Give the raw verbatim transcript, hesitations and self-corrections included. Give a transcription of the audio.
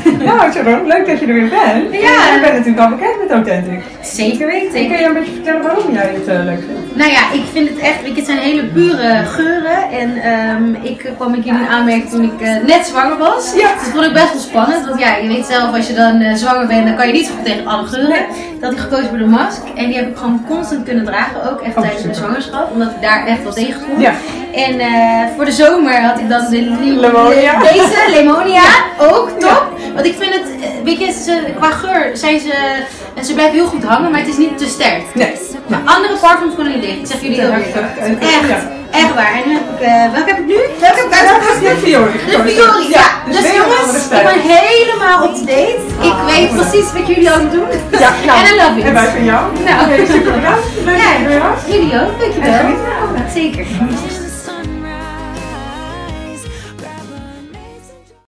Nou, Sharon, leuk dat je er weer bent. Ja. Je bent natuurlijk al bekend met Authentic. Zeker weten. Kun je een beetje vertellen waarom jij het uh, leuk vindt? Nou ja, ik vind het echt, het zijn hele pure geuren. En um, ik kwam ik jullie aanmerken toen ik uh, net zwanger was. Ja. Dus dat vond ik best wel spannend. Want ja, je weet zelf, als je dan uh, zwanger bent, dan kan je niet zo goed tegen alle geuren. Nee. Dat had ik gekozen voor de mask. En die heb ik gewoon constant kunnen dragen, ook echt oh, tijdens mijn zwangerschap. Omdat ik daar echt wel tegen kon. Ja. En uh, voor de zomer had ik dan de Lemonia. Deze, Lemonia, ook top. Ja. Want ik vind het, weet je, ze, qua geur zijn ze, en ze blijven heel goed hangen, maar het is niet te sterk. Nee. Maar andere parfums konden niet dicht. Ik zeg jullie heel eerlijk. Echt, ja. Echt waar. En nu heb ik, uh, welke heb ik nu? Welke heb ik uitgekozen? De Fiori. De Fiori, ja. Dus, dus jongens, ik ben helemaal up to date. Ik ah, weet ja. precies wat jullie ook doen. Ja, nou, en I love it. En wij van jou. Nou, okay, super bedankt. Leuk ja, jullie ook, dankjewel. Zeker.